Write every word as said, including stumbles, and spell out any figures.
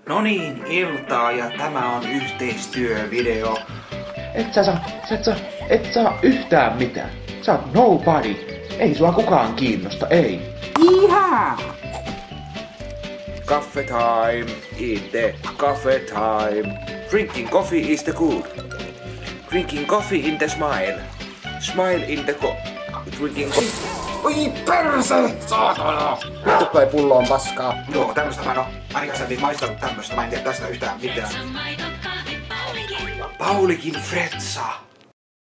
No niin, iltaa ja tämä on yhteistyövideo. Et sä saa, sä et saa, et saa yhtään mitään. Sä oot nobody. Ei sua kukaan kiinnosta, ei. Iha! Cafe time, eat the cafe time. Drinking coffee is the good. Drinking coffee in the smile. Smile in the co... Drinking coffee. Oi perse! Saatana! Vittu toi pullo on paskaa. Joo, tämmöstä mä en oo aikaisemmin maistanut tämmöstä. Mä en tiedä tästä yhtään mitään. Paulikin Fretsa.